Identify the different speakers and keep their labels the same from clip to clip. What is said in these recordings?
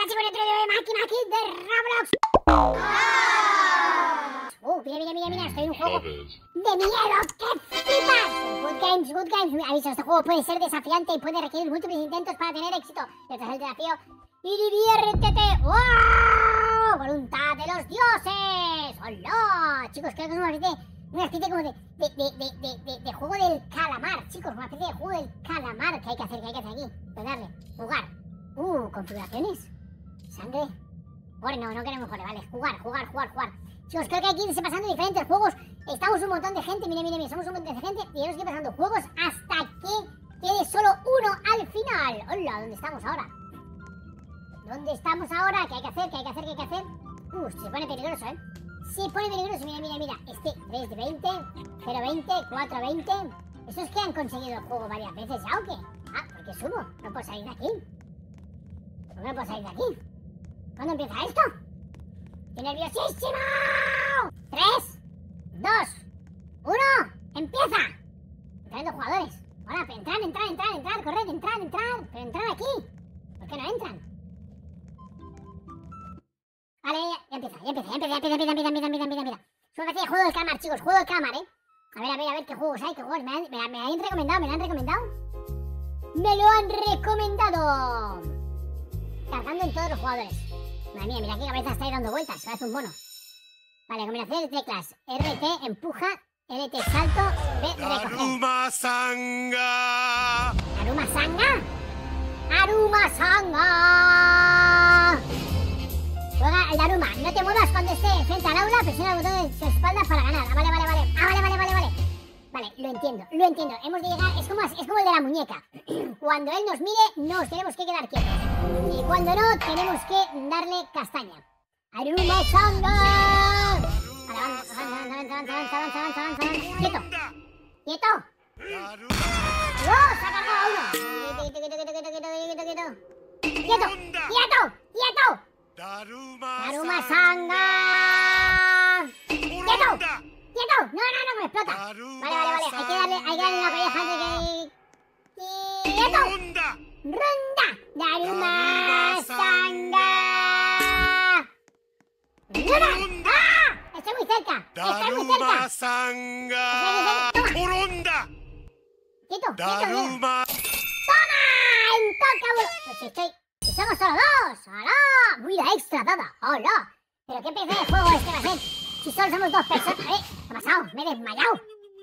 Speaker 1: Hola chicos, otro vídeo de Máquina Kid de Roblox. Mira, estoy en un juego de miedo, ¡qué flipas! Good Games, aviso, este juego puede ser desafiante y puede requerir múltiples intentos para tener éxito. Pero tras el desafío, y diviértete. ¡Wow! ¡Voluntad de los dioses! ¡Hola! Chicos, creo que es una especie como de juego del calamar, chicos, una especie de juego del calamar que hay que hacer aquí. Pues darle, jugar. Configuraciones. Sangre. Bueno, no queremos jugar, vale. Jugar. Chicos, creo que hay que irse pasando diferentes juegos. Estamos un montón de gente, mire, somos un montón de gente y tenemos que ir pasando juegos hasta que quede solo uno al final. Hola, ¿dónde estamos ahora? ¿Qué hay que hacer? Se pone peligroso, ¿eh? Se pone peligroso, mira. 3 de 20, 0, 20, 4, 20. ¿Eso es que han conseguido el juego varias veces ya o qué? ¿Por qué subo? No puedo salir de aquí. ¿Por qué no puedo salir de aquí? ¿Cuándo empieza esto? ¡Estoy nerviosísimo! 3, 2, 1, ¡empieza! Entrando jugadores. Ahora, entrar, corred, entrar. Pero entrar aquí. ¿Por qué no entran? Vale, ya empieza. Es una especie de juego del calamar, chicos, juego del calamar, ¿eh? A ver, ¿qué juegos hay? Me han recomendado. ¡Me lo han recomendado! Cargando en todos los jugadores. Madre mía, mira qué cabeza está ahí dando vueltas. Parece un mono. Vale, combinación de teclas. RT, empuja. LT, salto. B, recoger.
Speaker 2: Daruma Sanga.
Speaker 1: Juega el Daruma. No te muevas cuando esté frente al aula. Presiona el botón de su espalda para ganar. Vale. Vale, lo entiendo. Hemos de llegar. Es como el de la muñeca. Cuando él nos mire, nos tenemos que quedar quietos. Y cuando no, tenemos que darle castaña. Daruma Sanga. Avanza. ¡Quieto! ¡No! ¡Se ha cargado uno! ¡Quieto! ¡Daruma Sanga! ¡Quieto! ¡No, me explota! Vale. Hay que darle la colleja de que... ¡Quieto! ¡Ronda! ¡Daruma Sanga! ¡Estoy muy cerca!
Speaker 2: Daruma Sanga. Urunda.
Speaker 1: ¡Quieto!
Speaker 2: Daruma.
Speaker 1: ¡Toma! ¡En toca! Si somos solo dos. ¡Hola! ¡Vida extra dada! ¡Hola! ¿Pero qué pedazo de juego este va a ser? Si solo somos dos personas. ¿Qué ha pasado? Me he desmayado.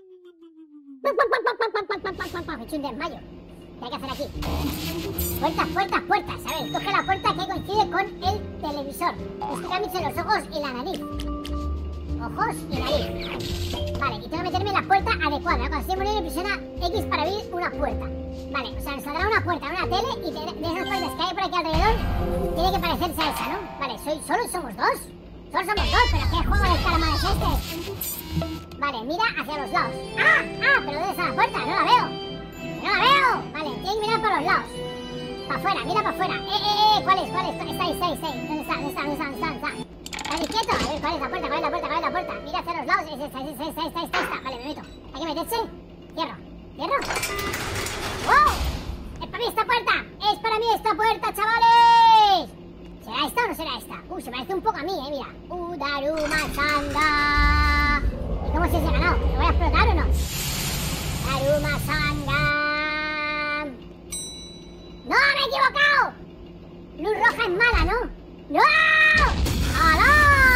Speaker 1: Me he hecho un desmayo. ¿Qué hay que hacer aquí? Puertas. A ver, coge la puerta que coincide con el televisor. Busca los ojos y la nariz. Ojos y nariz. Vale, y tengo que meterme en la puerta adecuada, ¿no? Cuando estoy muriendo, presiona X para abrir una puerta. Vale, o sea, nos saldrá una puerta, una tele y de esas puertas que hay por aquí alrededor, tiene que parecerse a esa, ¿no? Vale, solo somos dos, pero ¿qué juego de calamar es este? Vale, mira hacia los lados. Pero ¿dónde está la puerta? No la veo. Vale, tiene que mirar para los lados. Para afuera, mira para afuera. ¿Cuál es? Está ahí. ¿Dónde está? Vale, quieto. A ver, ¿cuál es la puerta? Mira hacia los lados. Es esta. Vale, me meto. Hay que meterse. Cierro. ¡Wow! ¡Es para mí esta puerta! ¡Chavales! ¿Será esta o no será esta? Se parece un poco a mí, mira. Daruma Sanga. ¿Y cómo se ha ganado? ¿Lo voy a explotar o no? Daruma Sanga. ¡No, me he equivocado! Luz roja es mala, ¿no? ¡No! ¡Hala!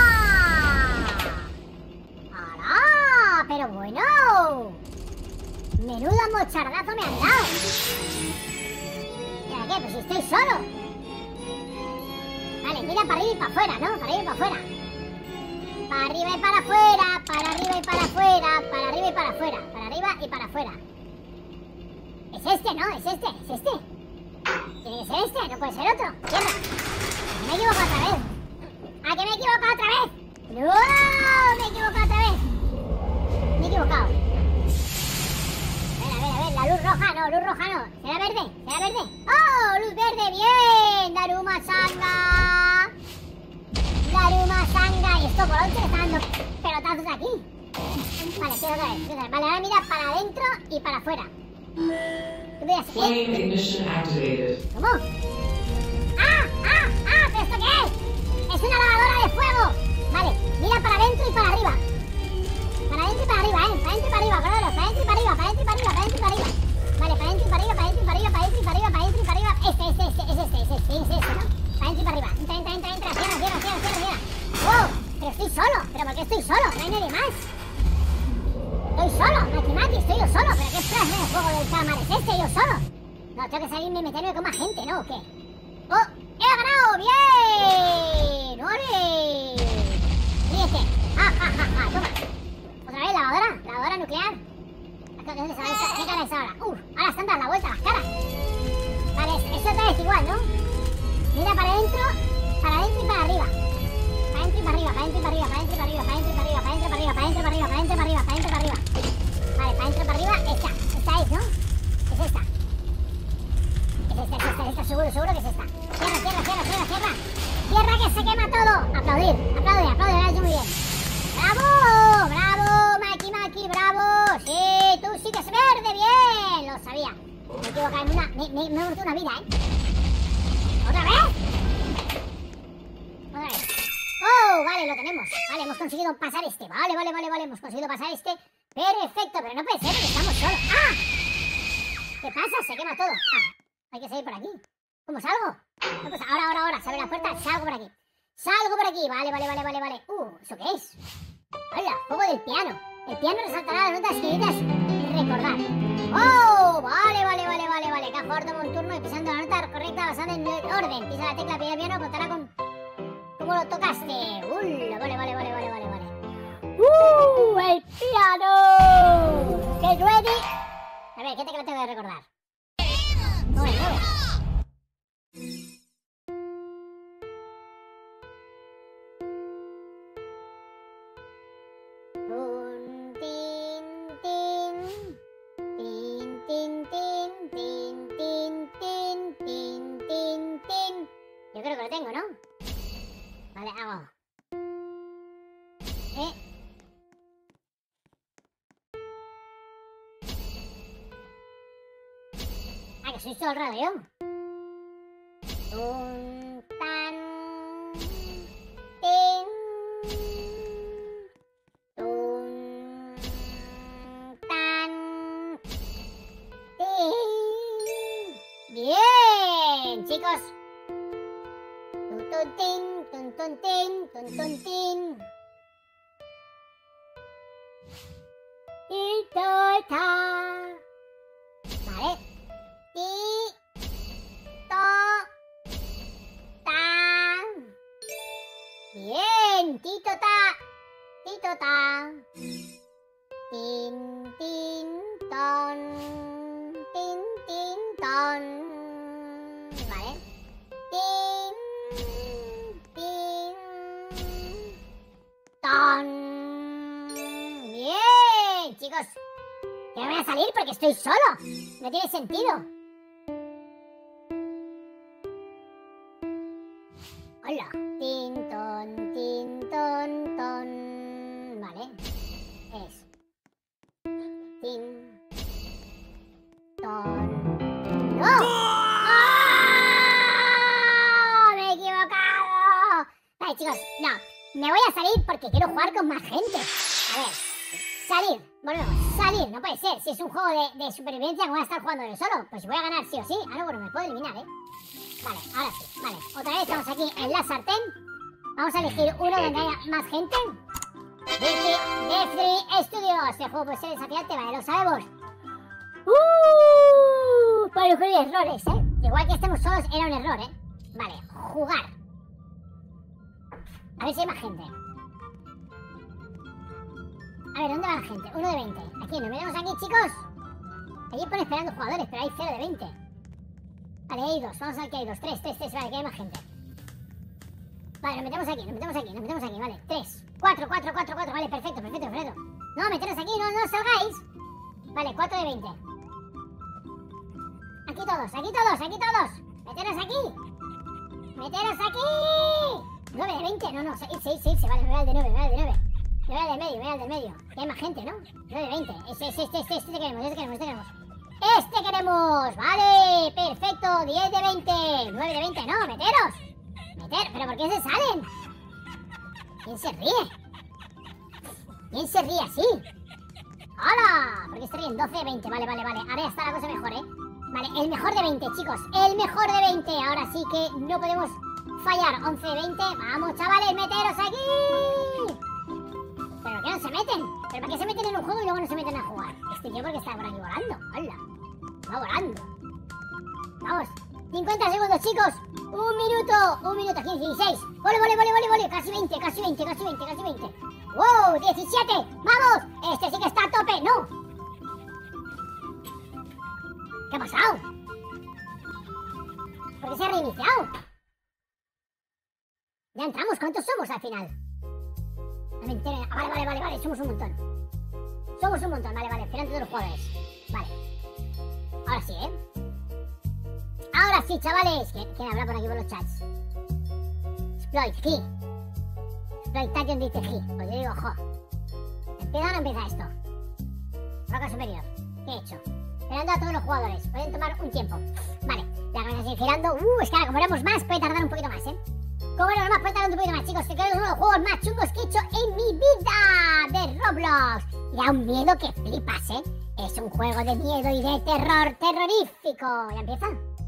Speaker 1: Pero bueno. Menudo mochardazo me han dado. ¿Para qué? Pues si estoy solo. Vale, mira para arriba y para afuera, ¿no? Para arriba y para afuera. Para arriba y para afuera. Para arriba y para afuera. Para arriba y para afuera. Para arriba y para afuera. Es este, ¿no? Es este. Tiene que ser este, no puede ser otro. Cierra. Me he equivocado otra vez. ¡Ah, que me he equivocado otra vez! ¡No! ¡Me he equivocado otra vez! Me he equivocado. A ver, la luz roja no. ¿Será verde? ¡Oh, luz verde! ¡Bien! Daruma Sanga. Y esto por once le está dando pelotazos aquí. Vale, empieza otra vez. Vale, ahora mira para adentro y para afuera. Flame ignition activated. ¿Cómo? ¡Ah! estoy solo, no hay nadie más. Estoy solo, Maki, estoy yo solo. ¿Pero qué estás en el juego del calamar es este, yo solo? No, tengo que salirme y meterme con más gente, ¿no? ¿O qué? ¡Oh! ¡He ganado! ¡Bien! ¡Ole! Ríete. ¡Ja, ja, ja, ja! Toma. Otra vez, lavadora nuclear. ¿Dónde se va? ¿Qué cara es ahora? Ahora están dando la vuelta a las caras. Vale, esto otra vez igual, ¿no? Mira para adentro y para arriba. Para adentro y para arriba, para adentro y para arriba, para adentro y para arriba, para adentro y para arriba, para adentro y para arriba, para adentro y para arriba, para adentro y para arriba, para adentro y para arriba. Vale, para adentro y para arriba, esta es, ¿no? Es esta. Es esta, seguro que es esta. Cierra. Cierra que se quema todo. Aplaudir, lo has hecho muy bien. ¡Bravo, Maki, bravo! Sí, tú sí que es verde, bien. Lo sabía. Me he equivocado en una, me he muerto una vida, ¿eh? ¿Otra vez? ¡Oh! Vale, lo tenemos. Vale, hemos conseguido pasar este. Vale. Hemos conseguido pasar este. Perfecto, pero no puede ser porque estamos solos. ¡Ah! ¿Qué pasa? Se quema todo. Hay que salir por aquí. ¿Cómo salgo? No, pues ahora. Se abre la puerta. Salgo por aquí. Vale. ¿Eso qué es? ¡Hola! Juego del piano. El piano resaltará las notas escritas y recordar. ¡Oh! Vale. Cajor toma un turno y pisando la nota correcta basada en el orden. Pisa la tecla pide el piano, contará con cómo lo tocaste. Vale. ¡El piano! ¡Get ready! A ver, ¿qué tecla tengo que recordar? No. Yo creo que lo tengo, ¿no? Vale, hago. Que soy todo el rato yo. Tan, tin, tan, tin. Bien, chicos. Tin. Y ta. Vale. Bien, tito ta. Tin, ton. Vale. Ton. Bien, chicos. Que me voy a salir porque estoy solo. No tiene sentido. Hola. Tin, ton. Vale. Es. Tin. Ton. ¡No! ¡Oh! ¡Me he equivocado! Vale, chicos, no. Me voy a salir porque quiero jugar con más gente. A ver. Salir, no puede ser. Si es un juego de supervivencia, ¿cómo voy a estar jugando yo solo? Pues voy a ganar sí o sí. Ah, no, bueno, me puedo eliminar, ¿eh? Vale, ahora sí, vale. Otra vez estamos aquí en la sartén. Vamos a elegir uno donde haya más gente. Death Studios. Este juego puede ser desafiante, vale, lo sabemos. Puede ocurrir errores, ¿eh? Igual que estemos solos era un error, ¿eh? Vale, jugar. A ver si hay más gente. A ver, ¿dónde va la gente? 1 de 20. Aquí, nos metemos aquí, chicos. Allí pone esperando jugadores, pero hay 0 de 20. Vale, hay 2. Vamos a ver que hay 2. 3. Vale, que hay más gente. Vale, nos metemos aquí. Vale, 3. 4. Vale, perfecto. No, meteros aquí, no salgáis. Vale, 4 de 20. Aquí todos. Meteros aquí. 9 de 20. No, 6. Vale, me voy al de 9. Me voy al del medio. Que hay más gente, ¿no? 9 de 20. Este queremos. Vale, perfecto. 10 de 20. 9 de 20, no, meteros. ¿Pero por qué se salen? ¿Quién se ríe así? ¡Hola! ¿Por qué se ríen? 12 de 20. Vale. Ahora ya está la cosa mejor, ¿eh? Vale, el mejor de 20, chicos. El mejor de 20. Ahora sí que no podemos fallar. 11 de 20. Vamos, chavales, meteros aquí. qué no se meten? ¿Pero para qué se meten en un juego y luego no se meten a jugar? Este tío porque está por aquí volando. ¡Hala! Va volando. Vamos. 50 segundos, chicos. Un minuto, 15, 16. Vole. Casi 20. ¡Wow! 17. ¡Vamos! Este sí que está a tope. ¡No! ¿Qué ha pasado? ¿Por qué se ha reiniciado? Ya entramos. ¿Cuántos somos al final? Vale. Somos un montón. Vale. Esperan todos los jugadores. Vale. Ahora sí, ¿eh? Ahora sí, chavales. ¿Quién habla por aquí por los chats? Exploitation dice G. Pues yo digo, jo. ¿Empieza o no empieza esto? Roca superior. ¿Qué he hecho? Esperando a todos los jugadores. Pueden tomar un tiempo. Vale. La cosa sigue girando. Es que ahora como éramos más, puede tardar un poquito más, ¿eh? Como éramos más, puede tardar un poquito más, chicos. Que creo que es uno de los juegos más chungos que he hecho en mi vida de Roblox. Y da un miedo que flipas, ¿eh? Es un juego de miedo y de terror terrorífico. ¿Ya empieza?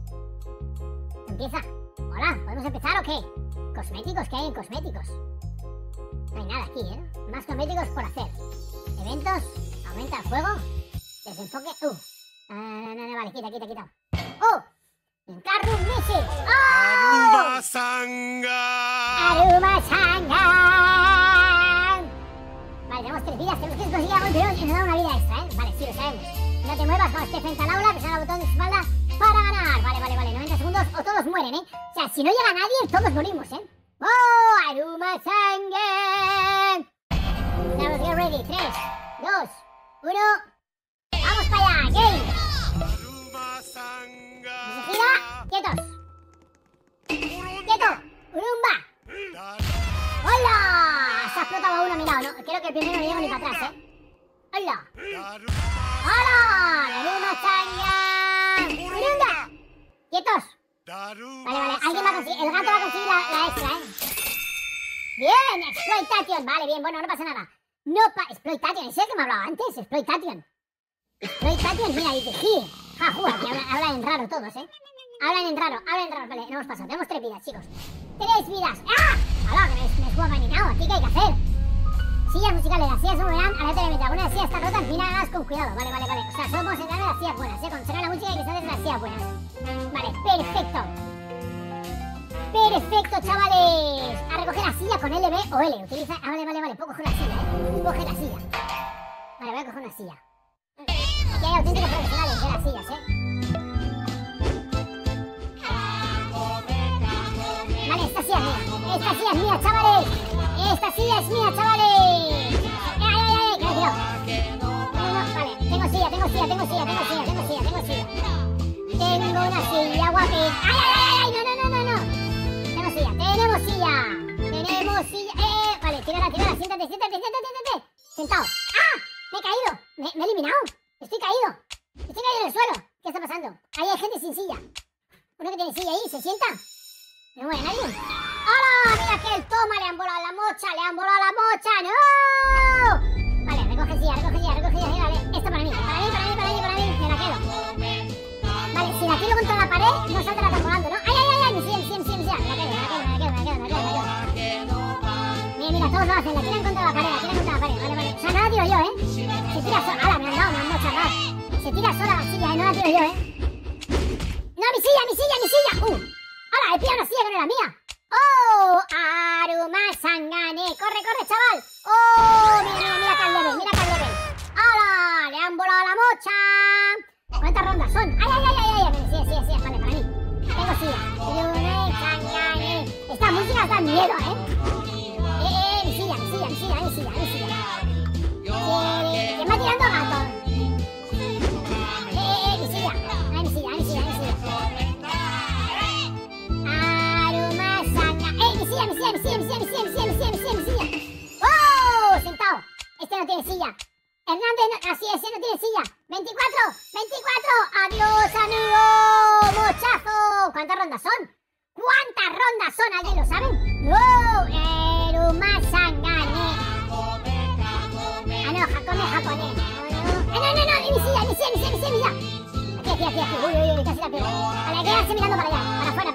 Speaker 1: Hola, ¿podemos empezar o qué? ¿Cosméticos? ¿Qué hay en cosméticos? No hay nada aquí, ¿eh? Más cosméticos por hacer. Eventos. Aumenta el juego. Desenfoque. No, vale, quita. ¡Oh! ¡Carrum Messi! ¡Oh! ¡Aruma Sanga! Vale, tenemos 3 vidas. Tenemos que conseguir algo anterior y nos da una vida extra, ¿eh? Vale, sí, lo sabemos. No te muevas cuando estés frente al aula, presiona el botón de espalda para ganar. Vale. 90 segundos o todos mueren, ¿eh? O sea, si no llega nadie, todos morimos, ¿eh? ¡Oh! ¡Aruma Sanga! Vamos, get ready. 3, 2, 1. ¡Vamos para allá! ¡Game! ¡Gira! ¡Quietos! ¡Quieto! ¡Urumba! ¡Hola! Se ha explotado uno a mi lado, ¿no? Creo que el primero no llego ni para atrás, ¿eh? ¡Hola! ¡Hola! ¡Aruma Sanga! ¡Urumba! ¡Quietos! Vale. Alguien va a conseguir. El gato va a conseguir la extra, ¿eh? ¡Bien! ¡Exploitation! Vale, bien. Bueno, no pasa nada. Exploitation. ¿Es el que me hablaba antes? Exploitation, mira, dice G. Jajua, que hablan en raro todos, ¿eh? Hablan en raro. Vale, no hemos pasado. Tenemos 3 vidas, chicos. 3 vidas. ¡Ah! ¡Hala, que me juego maninado! ¿Aquí qué hay que hacer? Sillas musicales. Las sillas se moverán aleatoriamente. Algunas sillas están rotas. Míralas con cuidado. Vale. O sea, solo podemos entrar en las sillas buenas, ¿eh? Cuando suena la música hay que estar en las sillas buenas. Vale, perfecto, chavales. A recoger la silla con LB o L. Utiliza... Vale. Puedo coger la silla, ¿eh? Coge la silla. Vale, voy a coger una silla. Aquí hay auténticos profesionales de las sillas, ¿eh? Vale, esta silla es mía, chavales. ¡Esta silla es mía, chavales! ¡Ay! ¡Cuidado! No, vale. Tengo silla. Tengo una silla, guapi. ¡Ay! No. Tenemos silla. Vale, tírala. Siéntate. Sentado. ¡Ah! Me he caído. Me he eliminado. Estoy caído en el suelo. ¿Qué está pasando? Ahí hay gente sin silla. Uno que tiene silla ahí, ¿se sienta? ¿No muere nadie? ¡Hola! ¡Mira que el toma! ¡Le han volado la mocha! ¡No! Vale, recoge silla. Vale, esta para mí. Me la quedo. Vale, si la tiro contra la pared, no saldrá tan volando, ¿no? ¡Ay! Mi silla. Me la quedo. Mira, todos lo hacen. La tiran contra la pared. Vale. O sea, no la tiro yo, ¿eh? Se tira sola. ¡Hala! Me han dado charlar. Se tira sola la silla, ¿eh? No la tiro yo, ¿eh? ¡No, mi silla! ¡Hala! He pillado una silla que no era mía. ¡Oh! ¡Aruma Sangane! ¡Corre, chaval! ¡Oh! Mira que al level. ¡Hala! ¡Le han volado la mocha! ¿Cuántas rondas son? ¡Ay! Sí, vale, para mí. Tengo silla. Aruma Sangane. Estas músicas dan miedo, ¿eh? Mi silla. ¿Quién va tirando gato? Mi silla. Aruma Sanga. Mi silla. ¡Oh! Sentado. Este no tiene silla. Hernández, ese no tiene silla. 24. Adiós, amigo. Mochazo. ¿Cuántas rondas son? ¿Alguien lo sabe? ¡No! Aruma Sangane. No, japonés. No, mi silla. Aquí. Uy, casi la pego. Vale, hay que quedarse mirando para allá. Para afuera.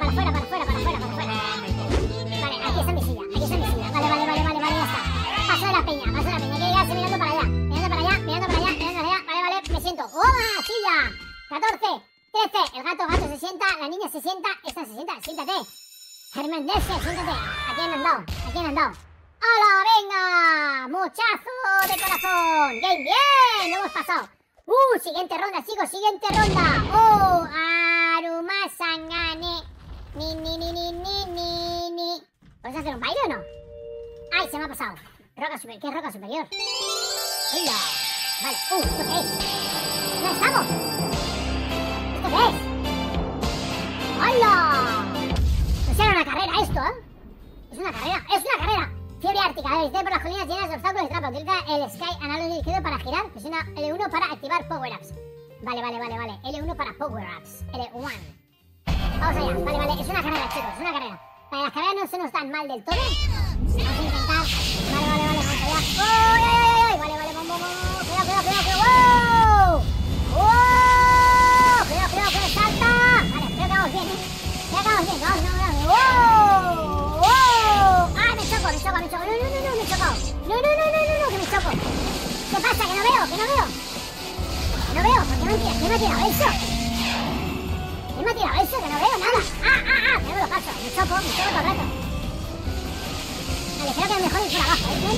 Speaker 1: Vale, aquí está mi silla. Vale, ya está. Paso de la peña. Hay que llegar Mendes, siéntate. ¿A quién han dado? ¿A quién han dado? ¡Hala, venga! ¡Muchazo de corazón! ¡Game bien! ¡Lo hemos pasado! Siguiente ronda, chicos, siguiente ronda. ¡Oh! Aruma Sangane. Ni. ¿Puedes hacer un baile o no? ¡Ay, se me ha pasado! Roca superior. ¿Qué es roca superior? ¡Hola! Vale. ¿Esto qué es? ¿Dónde estamos? ¿Esto qué es? ¡Hola! Pues era una carrera esto, ¿eh? Es una carrera. Fiebre ártica. A ver, por las colinas llenas de obstáculos y trampas. Utiliza el Sky Analog izquierdo para girar. Presiona L1 para activar power-ups. Vale. L1 para power-ups. L1. Vamos allá. Vale. Es una carrera, chicos. Es una carrera. Vale, las carreras no se nos dan mal del todo. Vamos a intentar. Vale. Vamos allá. ¡Ay! Vale. Vamos. Cuidado. ¡Wow! Cuidado. Salta. Vale, creo que vamos bien, ¿eh? Vamos. ¡Wow! ¡Ah, me choco! No, me he chocado. No, que me choco. ¿Qué pasa? Que no veo. ¿Por qué me ha tirado eso? ¿Quién me ha tirado eso? Que no veo nada. Que no me lo paso. Me choco todo el rato. Vale, creo que es mejor ir por abajo, ¿eh?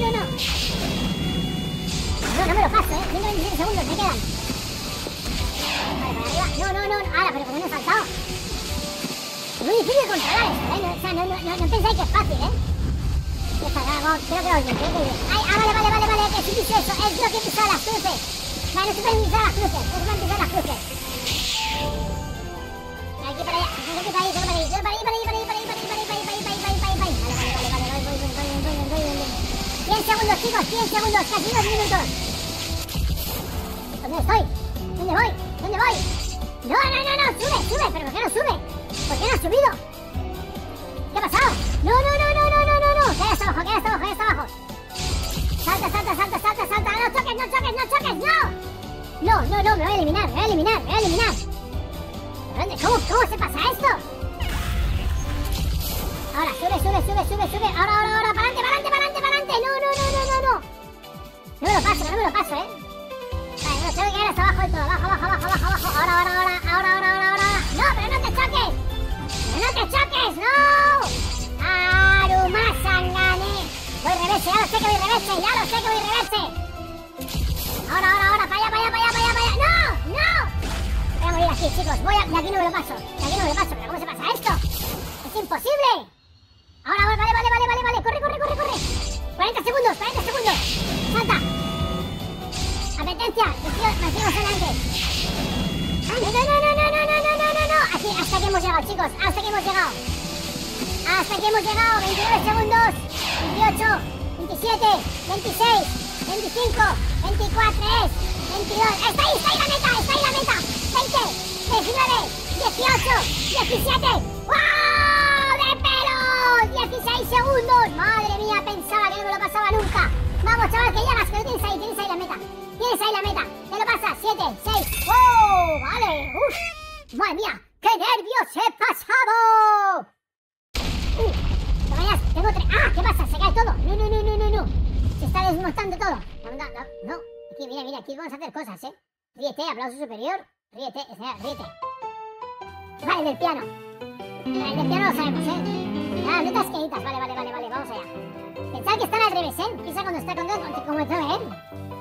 Speaker 1: No me lo paso, ¿eh? 127 segundos me quedan. Vale, por arriba. No. Ahora, pero ¿por qué me he saltado? Es muy difícil de controlar esto, ¿eh? O sea, no pensáis que es fácil, ¿eh? Creo que voy bien. Ay, vale, que sí piso eso. Es lo que he pisado las cruces. Vale, no se pueden pisar las cruces. Aquí para allá. Yo para ahí. Vale. 100 segundos, chicos, 100 segundos, casi 2 minutos. ¿Dónde estoy? ¿Dónde voy? No, sube, pero ¿por qué no sube? ¿Por qué no has subido? ¿Qué ha pasado? No. Queda hasta abajo. Salta. No choques. No, me voy a eliminar. ¿Pero dónde? ¿Cómo se pasa esto? Ahora, sube. Ahora, para adelante. No. No me lo paso, ¿eh? Vale, no, tengo que ir hasta abajo del todo. Abajo. Ahora. No, pero no te choques. ¡No! Aruma Sangane. Voy reverse, ya lo sé que voy reverse. Ahora, para allá. ¡No! Voy a morir aquí, chicos. De aquí no me lo paso. ¿Pero cómo se pasa esto? ¡Es imposible! Ahora, vale. Corre. 40 segundos. Salta. Advertencia. Mantenemos adelante. No. Aquí, hasta aquí hemos llegado, chicos. Hasta aquí hemos llegado. 29 segundos. 28, 27, 26, 25, 24, 22. Está ahí la meta. 20, 19, 18, 17. ¡Wow! ¡De pelos! 16 segundos. Madre mía, pensaba que no me lo pasaba nunca. Vamos, chaval, que llegas, que lo tienes ahí la meta. Te lo pasas. 7, 6. ¡Wow! Vale. ¡Uf! ¡Madre mía! ¡Qué nervios he pasado! Tengo 3. ¡Ah! ¿Qué pasa? Se cae todo. No. Se está desmontando todo. No. Aquí, mira, aquí vamos a hacer cosas, ¿eh? Ríete, aplauso superior. Ríete. Vale, del piano. Del piano lo sabemos, ¿eh? Notas queditas. Vale, vamos allá. Pensad que están al revés, ¿eh? Pisa cuando está como el todo, ¿eh?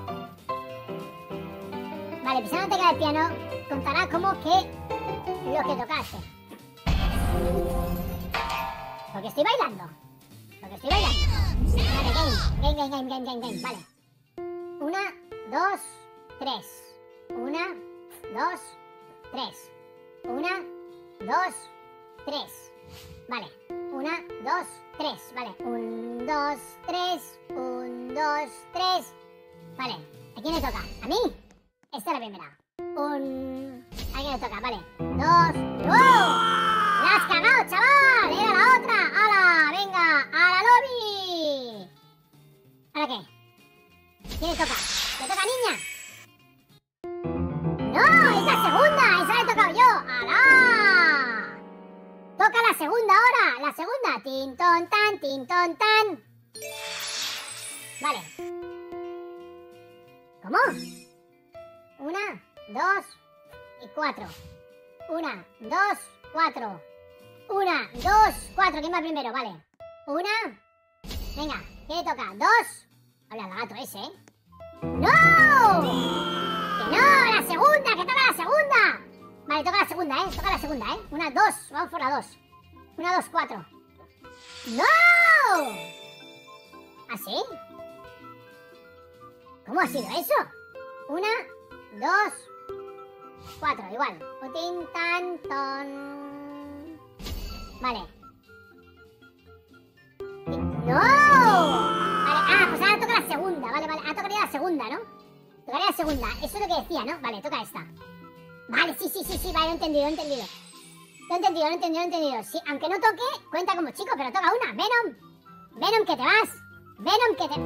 Speaker 1: Vale, pisar la tecla del piano contará como que lo que tocaste. Porque estoy bailando. Vale, game. Vale. 1, 2, 3. 1, 2, 3. 1, 2, 3. Vale. 1, 2, 3. Vale. 1, 2, 3. 1, 2, 3. Vale. ¿A quién le toca? ¿A mí? Esta es la primera. ¿A quién le toca? Vale. 2. ¡Oh! ¡La has cagado, chaval! ¡Era la otra! ¡Hala! ¡Venga! ¡A la lobby! ¿Ahora qué? ¿Quién le toca? ¿Le toca, niña? ¡No! ¡Es la segunda! ¡Esa la he tocado yo! ¡Hala! ¡Toca la segunda ahora! ¡La segunda! ¡Tin, ton, tan! Vale. ¿Cómo? 1, 2 y 4. 1, 2, 4. 1, 2, 4. ¿Quién va primero? Vale. 1. Venga, ¿qué le toca? 2. Habla el gato ese, ¿eh? ¡No! ¡Que no! ¡La segunda! ¡Que toca la segunda! Vale, toca la segunda, ¿eh? Toca la segunda, ¿eh? 1, 2. Vamos por la 2. 1, 2, 4. ¡No! ¿Así? ¿Cómo ha sido eso? 1, 2, 4. Igual. Putin, tan, ton. Vale. ¡No! Vale, pues ahora toca la segunda. Vale, vale. Ahora tocaría la segunda, ¿no? Tocaría la segunda. Eso es lo que decía, ¿no? Vale, toca esta. Vale, sí. Vale, lo he entendido. Lo he entendido. Sí, aunque no toque, cuenta como chico, pero toca una. Venom, que te vas. Venom, que te...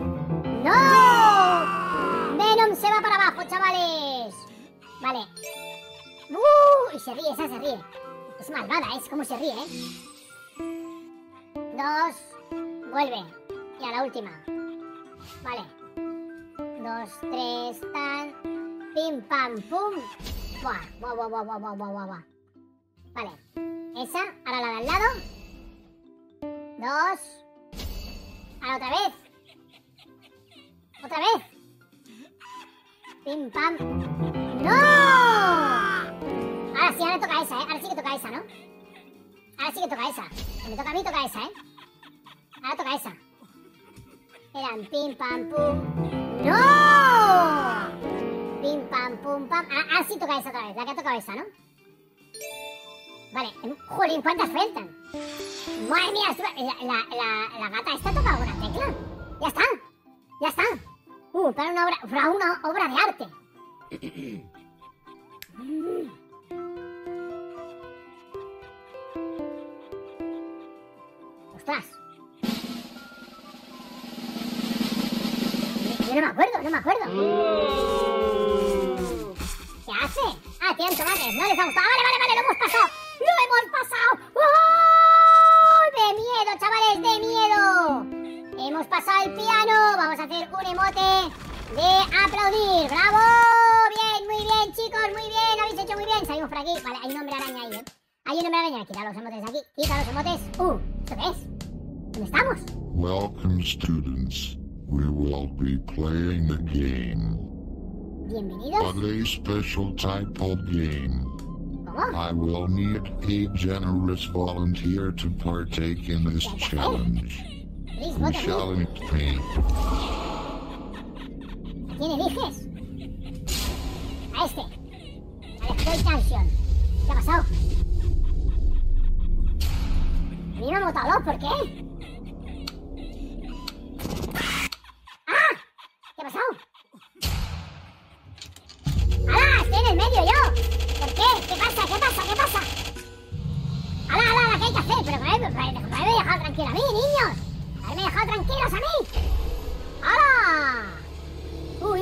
Speaker 1: ¡No! Venom se va para abajo, chavales. Vale. Y se ríe, esa se ríe. Es malvada, es como se ríe, ¿eh? 2. Vuelve. Y a la última. Vale. 2, 3, tan. Pim, pam, pum. Buah. Vale. Esa. Ahora la de al lado. 2. Ahora otra vez. Otra vez. Pim, pam. ¡No! Ahora sí, ahora toca esa, ¿eh? Ahora sí que toca esa, ¿no? Ahora sí que toca esa. Si me toca a mí, toca esa, ¿eh? Ahora toca esa. Eran pim, pam, pum. ¡No! Pim, pam, pum, pam. Ahora sí toca esa otra vez. La que ha tocado esa, ¿no? Vale. Jolín, ¿cuántas faltan? Madre mía, la gata esta toca alguna tecla. Ya está. Para una obra de arte. ¡Ostras! Yo no me acuerdo. ¿Qué hace? Tienen tomates, no les ha gustado. Vale, lo hemos pasado. ¡Oh! ¡De miedo, chavales, de miedo! Hemos pasado el piano. Vamos a hacer un emote de aplaudir. ¡Bravo! Bien, muy bien, chicos, muy bien. Habéis hecho muy bien. Salimos por aquí. Vale, hay un hombre araña ahí, ¿eh? Hay un hombre araña. Quita los emotes de aquí. Quita los emotes. ¿Esto qué es? ¿Dónde estamos?
Speaker 3: Welcome, students. We will be playing a game.
Speaker 1: Bienvenidos.
Speaker 3: A special type of game.
Speaker 1: ¿Cómo?
Speaker 3: I will need a generous volunteer to partake in this challenge.
Speaker 1: Please,
Speaker 3: Who
Speaker 1: vote
Speaker 3: shall
Speaker 1: a mí.
Speaker 3: it be?
Speaker 1: ¿A quién eliges? A este. A Exploitation. ¿Qué ha pasado? A mí me han votado dos, ¿por qué? ¿Qué ha pasado? ¡Hala! Estoy en el medio yo. ¿Por qué? ¿Qué pasa? ¡Hala! ¿Qué hay que hacer? Pero me habéis dejado tranquilo a mí, niños. Haberme dejado tranquilos a mí. ¡Hala! Uy.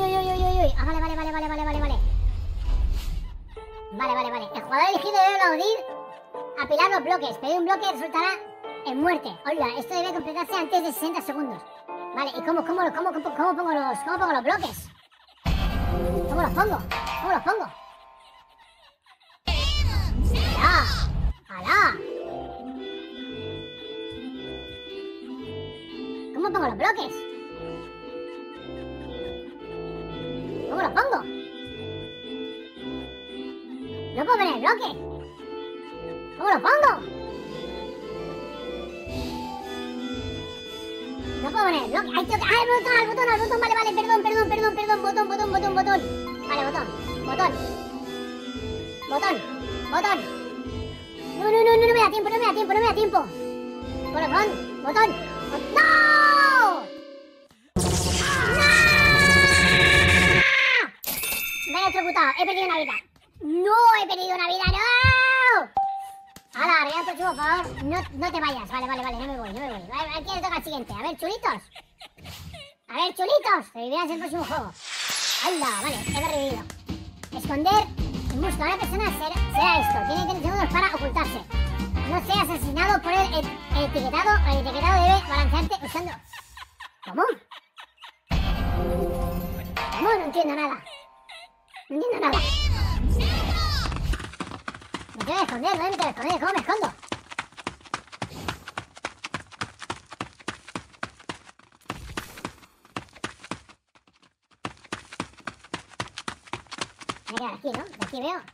Speaker 1: Vale. El jugador elegido debe aplaudir, apilar los bloques. Pedir un bloque resultará en muerte. Hola, esto debe completarse antes de 60 segundos. Vale, ¿y cómo pongo los bloques? ¿Cómo los pongo? ¡Hala! ¿Cómo pongo los bloques? ¿Cómo los pongo? No puedo poner el bloque. ¿Cómo lo pongo? No puedo poner el bloque. ¡Ay, toca! ¡Ah, el botón! Vale, perdón. Botón. Vale, botón. No me da tiempo. Botón. ¡No! Me he electrocutado. He perdido una vida. ¡No! ¡No! ¡Hala! Arriba el próximo, por favor. No te vayas. Vale. No me voy. ¿A quién le toca el siguiente? A ver, chulitos. Revivirás el próximo juego. ¡Hala! Vale, he revivido. Esconder en busca de una persona será esto. Tiene 30 segundos para ocultarse. No seas asesinado por el etiquetado. El etiquetado debe balancearte usando... ¿Cómo? No entiendo nada. Me tengo que esconder. ¿Cómo me escondo? Me voy a quedar aquí, ¿no? De aquí veo.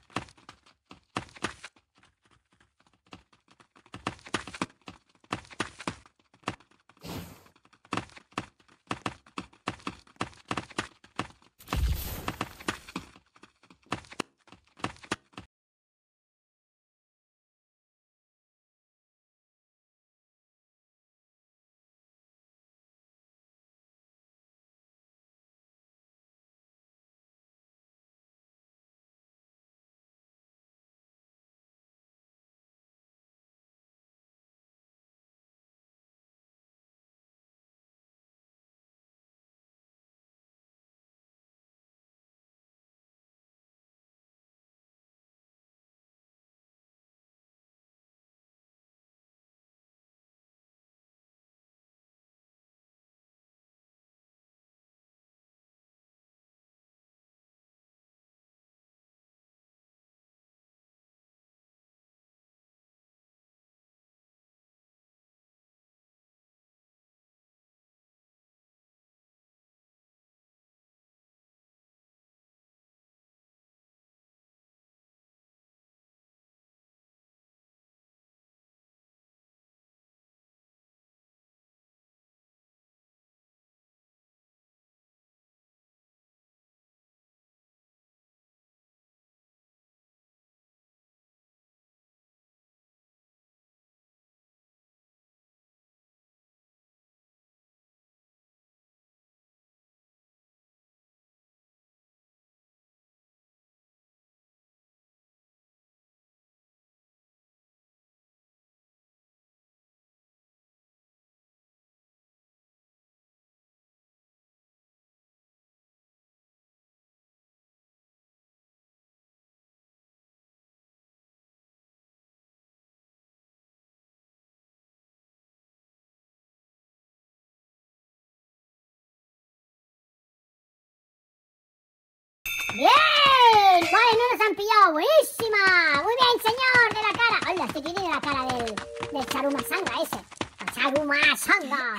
Speaker 1: ¡Bien! Vale, no nos han pillado. ¡Buenísima! Muy bien, señor de la cara. Hola, este tiene la cara del Charumasanga ese. El Charumasanga.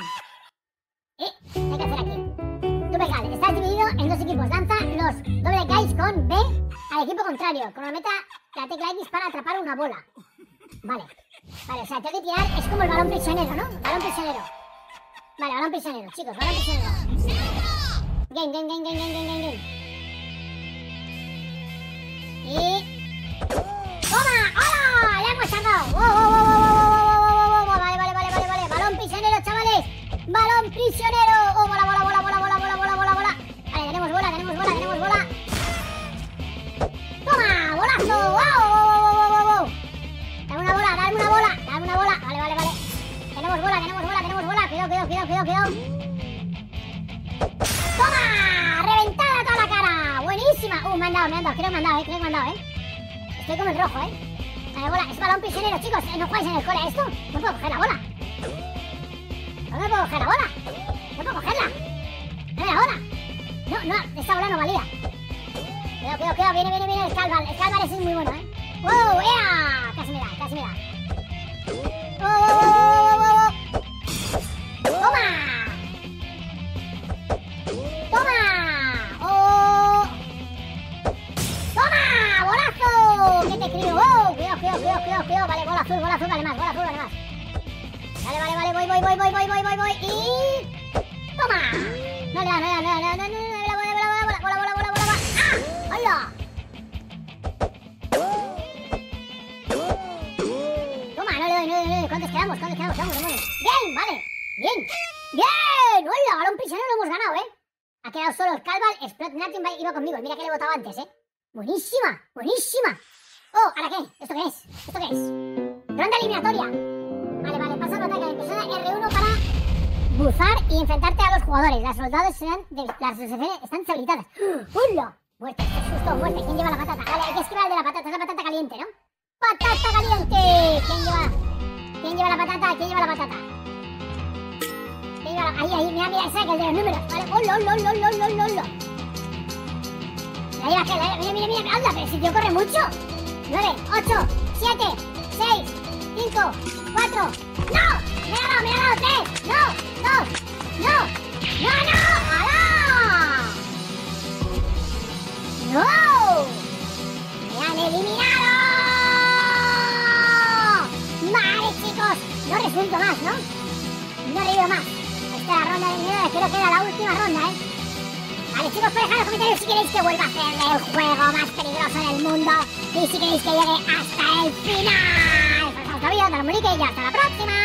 Speaker 1: ¿Qué hay que hacer aquí? Tú, Begal, estás dividido en dos equipos. Lanza los doble guys con B al equipo contrario. Con la meta, la tecla X para atrapar una bola. Vale. Vale, o sea, tengo que tirar. Es como el balón prisionero, ¿no? Balón prisionero. Vale, balón prisionero, chicos. Balón prisionero. Game. Y... ¡toma! ¡Hola! ¡Ya hemos sacado! ¡Wow! Vale. Balón prisionero, chavales. Balón prisionero. ¡Oh, bola! Vale, tenemos bola. ¡Toma! ¡Bolazo! ¡Wow! Dame una bola. Vale. Tenemos bola. Cuidado. ¡Toma! ¡Reventada toda la cara! ¡Buenísima! Me han dado. Creo que me han dado, Estoy como en rojo, Vale, bola. Es balón prisionero, chicos. ¿No jugáis en el cole esto? No puedo coger la bola. No puedo cogerla. Dame la bola. No, esta bola no valía. Cuidado. Viene el Calval. El Calval ese es muy bueno, ¡wow! ¡Ea! Casi me da. ¡Wow! ¡Toma! ¡Oh! ¡Toma! ¡Bolazo! ¿Qué te escribo? ¡Oh! Cuidado. Vale, bola azul, vale más. Vale, voy. Y... ¡toma! No le da. Bola. ¡Ah! ¡Hola! Toma, no le doy. ¿Cuántos quedamos? Vamos. Bien, vale. Bien. ¡Hola! Balón prisionero lo hemos ganado, Ha quedado solo el Calval. Explot Natin iba conmigo. Mira que le he votado antes, Buenísima. Oh, ¿ahora qué? ¿Esto qué es? Ronda eliminatoria. Vale. Pasa la ataque. Presiona R1 para buzar y enfrentarte a los jugadores. Las soldados las están deshabilitadas. ¡Hola! Muerte. Susto, muerte. ¿Quién lleva la patata? Vale, hay que esquivar el de la patata. Es la patata caliente, ¿no? ¡Patata caliente! ¿Quién lleva la patata? Ahí, mira, ese que el de los números. Vale, ¡hola! La lleva aquel, mira, anda, pero si tío corre mucho. 9, 8, 7, 6, 5, 4. ¡No! ¡Me ha dado! 3, ¡no! 2, ¡no! ¡Hala! ¡No! ¿no? No he reído más. Esta es la ronda de dinero, creo que era la última ronda, ¿eh? Vale, chicos, pues dejad en los comentarios si queréis que vuelva a hacer el juego más peligroso del mundo y si queréis que llegue hasta el final. Pues hasta el vídeo, dale un like y hasta la próxima.